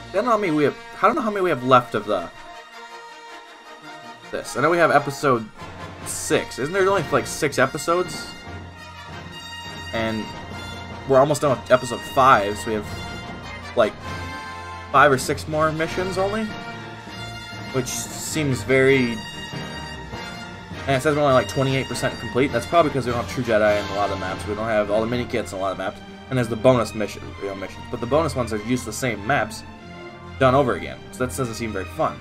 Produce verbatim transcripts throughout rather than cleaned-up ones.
I don't know how many we have. I don't know how many we have left of the this. I know we have episode six. Isn't there only like six episodes? And we're almost done with episode five, so we have like five or six more missions only, which seems very. And it says we're only like twenty-eight percent complete. That's probably because we don't have True Jedi in a lot of the maps. We don't have all the mini kits in a lot of maps. And there's the bonus mission, you know, missions. But the bonus ones are used the same maps done over again. So that doesn't seem very fun.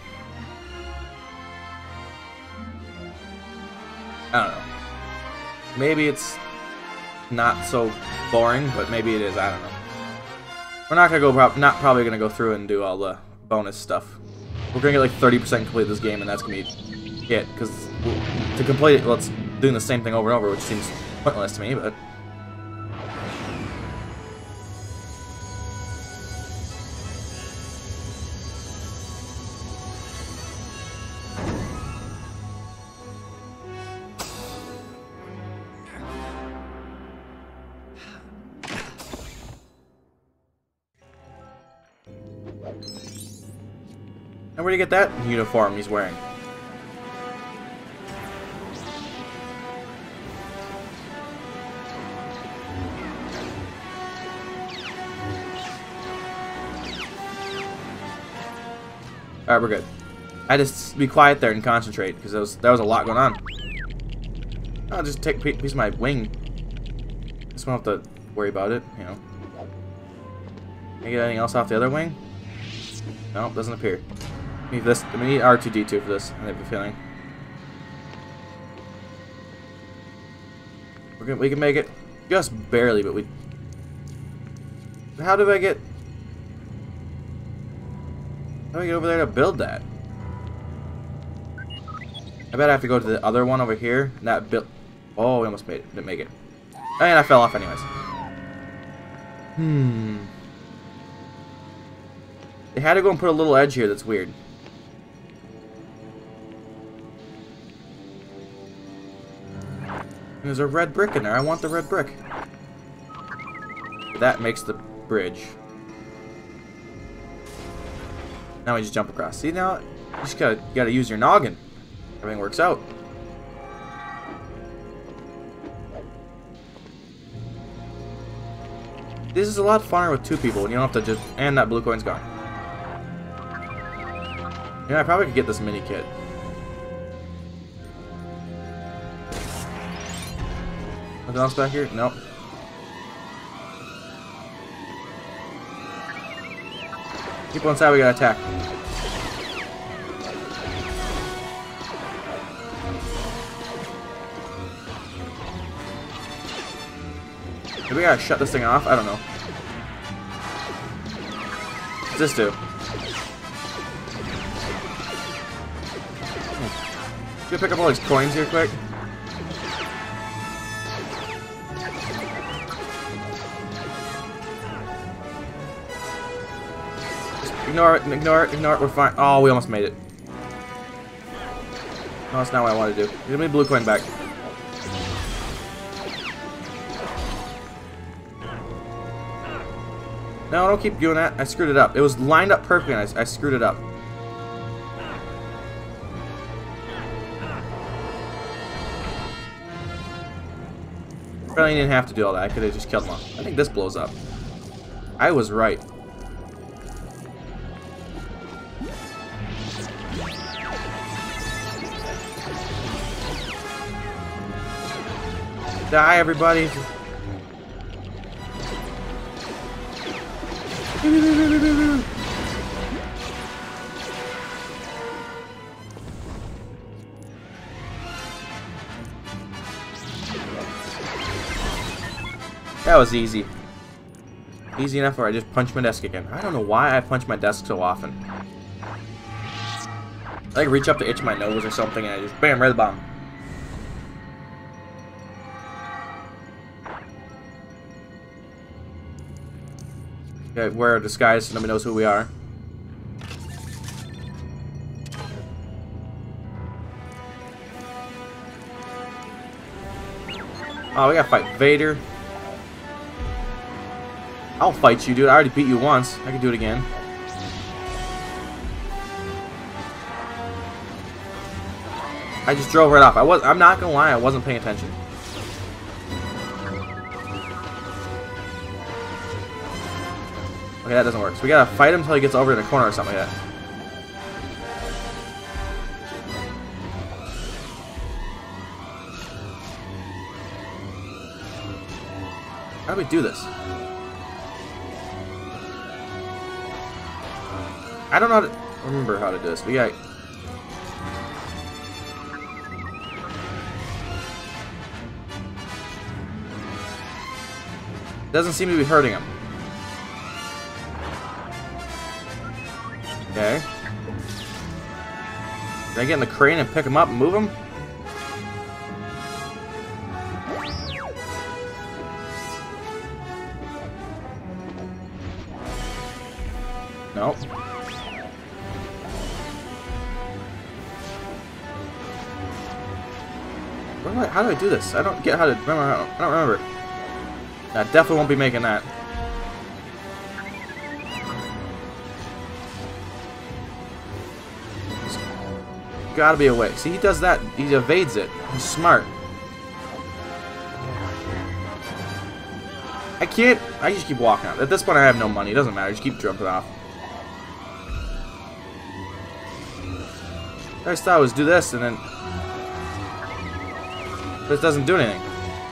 I don't know. Maybe it's not so boring, but maybe it is. I don't know. We're not gonna go. Pro not probably gonna go through and do all the bonus stuff. We're gonna get like thirty percent complete this game, and that's gonna be it. Because to complete it, well, it's doing the same thing over and over, which seems pointless to me. But and where do you get that uniform he's wearing? Alright, we're good. I just be quiet there and concentrate, because that was, that was a lot going on. I'll just take a piece of my wing. Just won't have to worry about it, you know. Can I get anything else off the other wing? No, doesn't appear. We need this. We need R two D two for this. I have a feeling. We're gonna, we can make it just barely, but we. How do I get? How do I get over there to build that? I bet I have to go to the other one over here. And that build. Oh, we almost made it. Didn't make it. And I fell off anyways. Hmm. They had to go and put a little edge here. That's weird. There's a red brick in there. I want the red brick. That makes the bridge. Now we just jump across. See, now you just gotta you gotta use your noggin. Everything works out. This is a lot funner with two people, and you don't have to just. And that blue coin's gone. Yeah, I probably could get this mini kit. Nothing else back here? Nope. People inside, we gotta attack. Do we gotta shut this thing off? I don't know. What's this do? Hmm. Gonna pick up all these coins here quick. Ignore it, ignore it, ignore it, we're fine. Oh, we almost made it. No, that's not what I want to do. Give me a blue coin back. No, don't keep doing that. I screwed it up. It was lined up perfectly and I, I screwed it up. Probably didn't have to do all that. I could have just killed him off. I think this blows up. I was right. Die, everybody. That was easy. Easy enough where I just punched my desk again. I don't know why I punch my desk so often. I like reach up to itch my nose or something and I just bam, red bomb. Okay, wear a disguise so nobody knows who we are. Oh, we gotta fight Vader. I'll fight you, dude. I already beat you once. I can do it again. I just drove right off. I was. I'm not gonna lie. I wasn't paying attention. Okay, that doesn't work. So we gotta fight him until he gets over in the corner or something like that. How do we do this? I don't know how to remember how to do this. We got. Doesn't seem to be hurting him. Okay. Can I get in the crane and pick him up and move him? Nope. What do I, how do I do this? I don't get how to remember. I don't, I don't remember. I definitely won't be making that. There's gotta be a way. See, he does that. He evades it. He's smart. I can't. I just keep walking out. At this point, I have no money. It doesn't matter. I just keep jumping off. I just thought I was do this and then this doesn't do anything.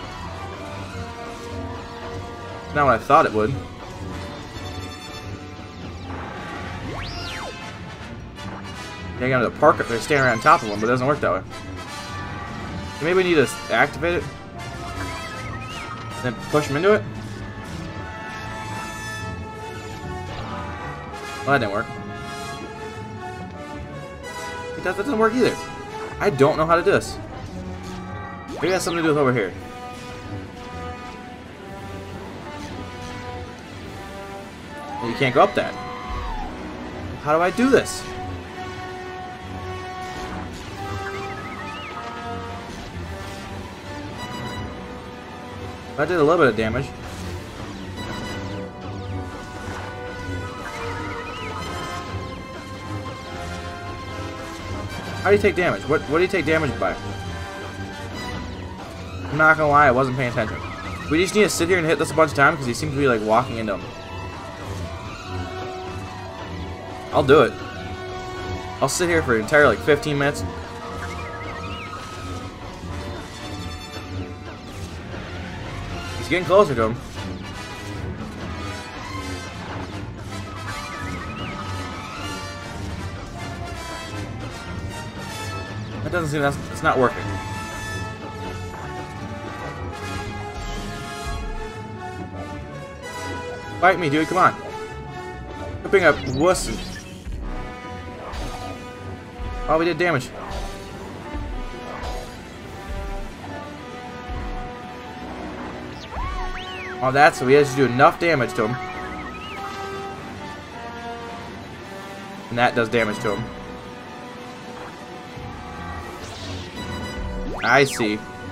It's not what I thought it would. Yeah, I got to park up there, stand right on top of one, but it doesn't work that way. Maybe we need to activate it, then push him into it. Well, that didn't work. It does, that doesn't work either. I don't know how to do this. Maybe it has something to do with over here. You can't go up that. How do I do this? I did a little bit of damage. How do you take damage? What what do you take damage by? I'm not gonna lie, I wasn't paying attention. We just need to sit here and hit this a bunch of times because he seems to be like walking into him. I'll do it. I'll sit here for an entire like fifteen minutes. He's getting closer to him. That doesn't seem that's it's not working. Fight me, dude, come on. Quit being a wuss. Oh, we did damage. Oh, that's so we had to do enough damage to him. And that does damage to him. I see.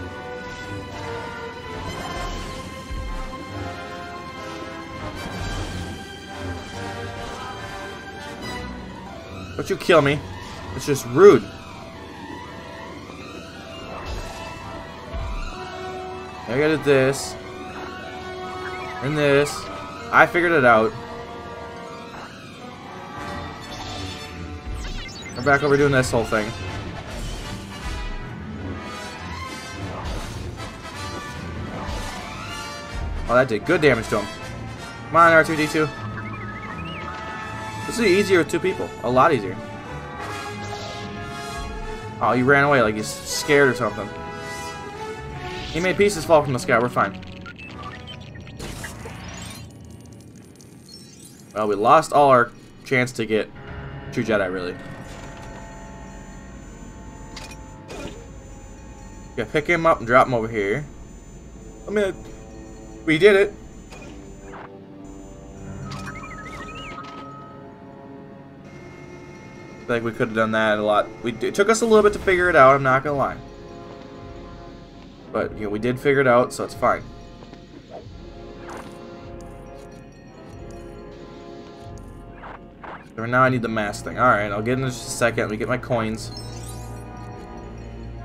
Don't you kill me. It's just rude. I gotta do this. And this. I figured it out. We're back over doing this whole thing. Oh, that did good damage to him. Come on, R two D two. This is easier with two people. A lot easier. Oh, he ran away like he's scared or something. He made pieces fall from the sky. We're fine. Well, we lost all our chance to get True Jedi, really. Yeah, pick him up and drop him over here. I mean, we did it. I think we could have done that a lot. We, it took us a little bit to figure it out, I'm not gonna lie. But, you know, we did figure it out, so it's fine. So now I need the mask thing. Alright, I'll get in just a second. Let me get my coins.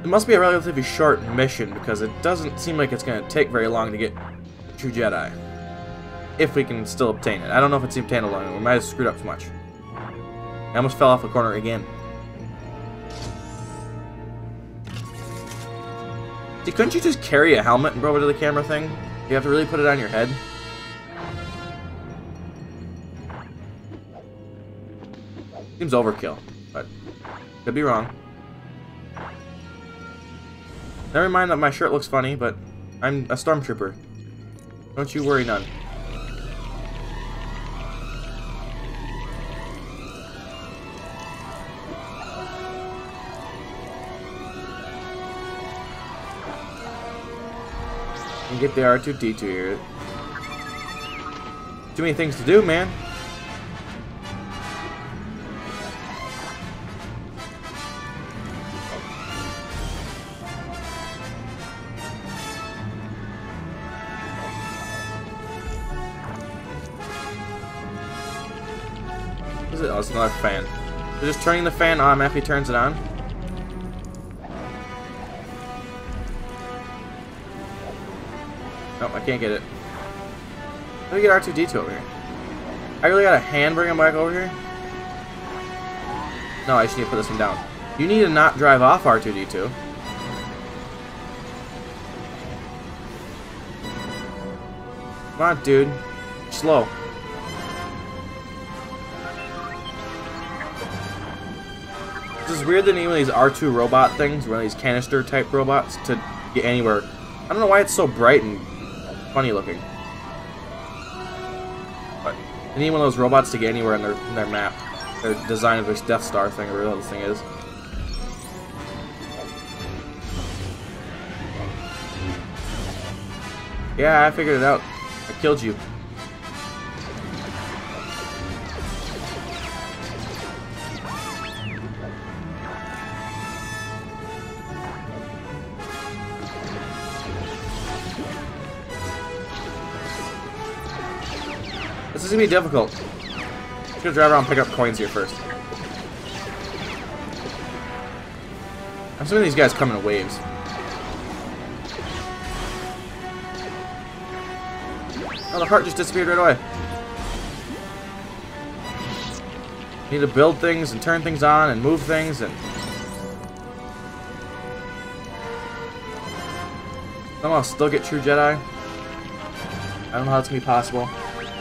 It must be a relatively short mission because it doesn't seem like it's going to take very long to get True Jedi. If we can still obtain it. I don't know if it's obtainable long. We might have screwed up too much. I almost fell off a corner again. See, couldn't you just carry a helmet and go over to the camera thing? You have to really put it on your head? Seems overkill, but could be wrong. Never mind that my shirt looks funny, but I'm a stormtrooper. Don't you worry none. And get the R two D two here. Too many things to do, man. What is it? Oh, it's another fan. So just turning the fan on after he turns it on. Nope, I can't get it. How do we get R two D two over here? I really got a hand bring him back over here? No, I just need to put this one down. You need to not drive off R two D two. Come on, dude. Slow. This is weird that any one of these R two robot things, one of these canister type robots, to get anywhere. I don't know why it's so bright and funny looking. But I need one of those robots to get anywhere in their in their map. Their design of this Death Star thing, or whatever this thing is. Yeah, I figured it out. I killed you. This is gonna be difficult. I'm just gonna drive around and pick up coins here first. I'm assuming these guys come in waves. Oh, the heart just disappeared right away. Need to build things and turn things on and move things and somehow still get True Jedi. I don't know how it's gonna be possible.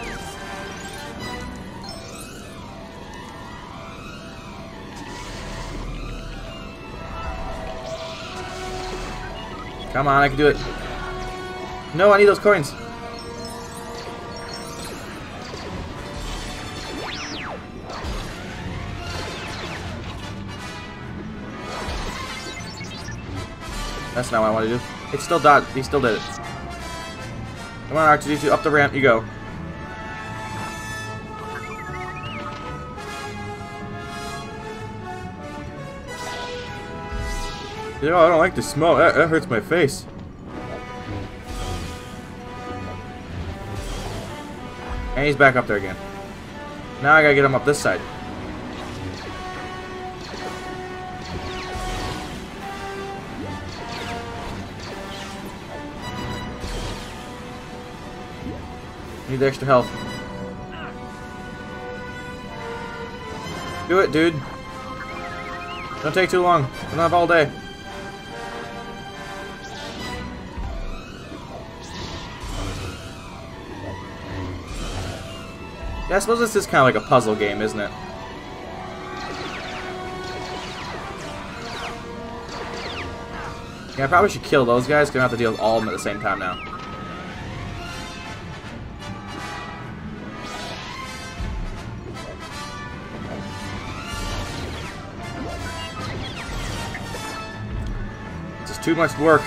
Come on, I can do it. No, I need those coins. That's not what I want to do. It still died. He still did it. Come on, R two D two, up the ramp you go. You know, I don't like the smoke. That, that hurts my face. And he's back up there again. Now I gotta get him up this side. Need the extra health. Do it, dude. Don't take too long. I don't have all day. Yeah, I suppose this is kind of like a puzzle game, isn't it? Yeah, I probably should kill those guys, because I have to deal with all of them at the same time now. This is too much work.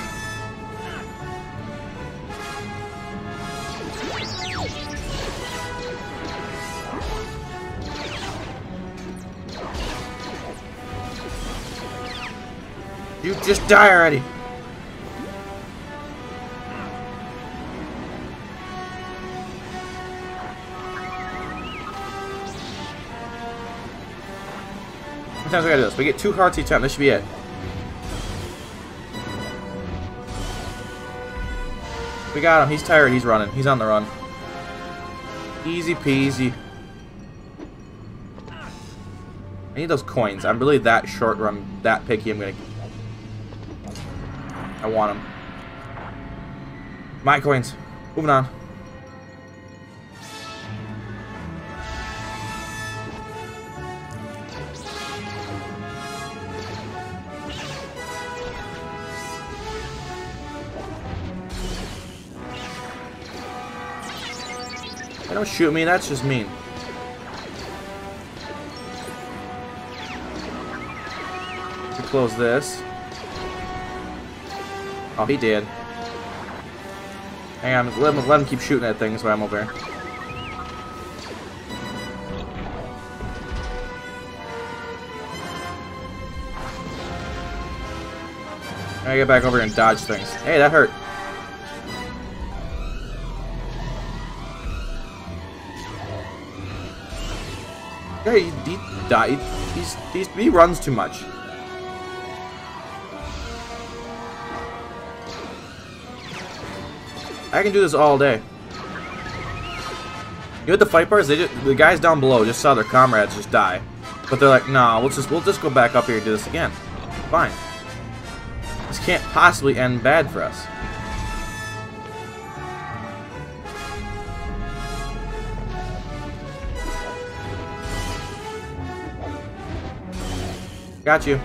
You just die already. How many times we gotta do this? We get two hearts each time. This should be it. We got him. He's tired. He's running. He's on the run. Easy peasy. I need those coins. I'm really that short or I'm that picky. I'm gonna... I want them. My coins. Moving on. Hey, don't shoot me, that's just mean. To close this. Oh, he did. Hang on, let him, let him keep shooting at things while I'm over here. I gotta get back over here and dodge things. Hey, that hurt. Yeah, he, he died. He's, he's, he runs too much. I can do this all day. You know what the fight part is? They just, the guys down below just saw their comrades just die, but they're like, "Nah, let's just we'll just go back up here and do this again." Fine. This can't possibly end bad for us. Got you.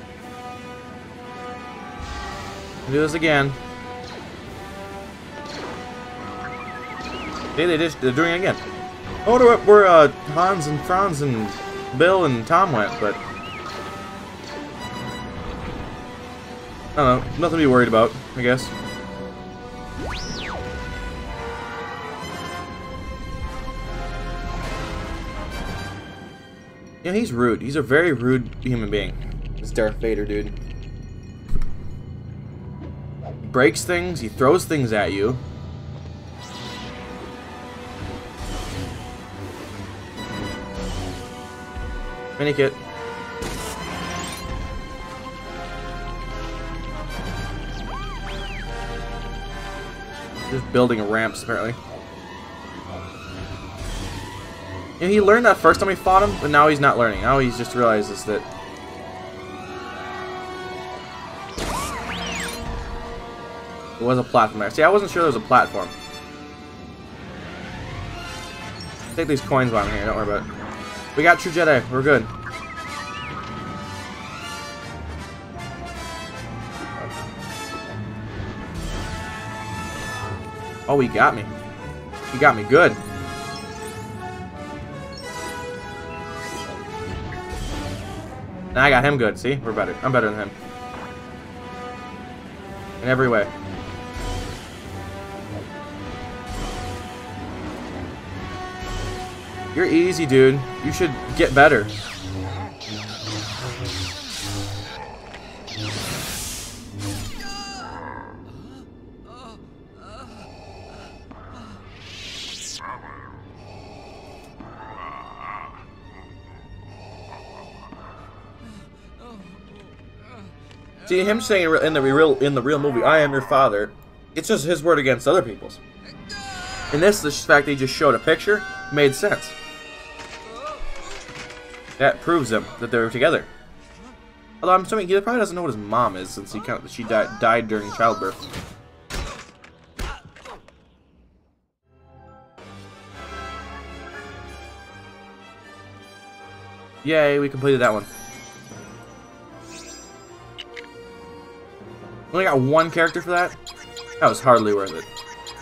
Do this again. Hey, they just, they're doing it again. I wonder where uh, Hans and Franz and Bill and Tom went, but I don't know. Nothing to be worried about, I guess. Yeah, he's rude. He's a very rude human being. This Darth Vader dude. He breaks things, he throws things at you. Mini kit. Just building ramps, apparently. You know, he learned that first time we fought him, but now he's not learning. Now he just realizes that it was a platform there. See, I wasn't sure there was a platform. Take these coins while I'm here, don't worry about it. We got True Jedi, we're good. Oh, he got me. He got me good. Now I got him good, see? We're better. I'm better than him. In every way. You're easy, dude. You should get better. See, him saying in the real in the real movie, "I am your father," it's just his word against other people's. In this, the fact that he just showed a picture made sense. That proves them that they're together. Although I'm assuming he probably doesn't know what his mom is, since he kind of, she died died during childbirth. Yay, we completed that one. Only got one character for that? That was hardly worth it.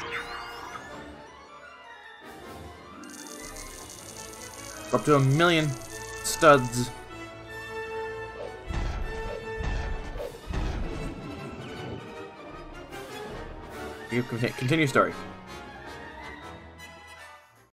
Up to a million studs. You continue story.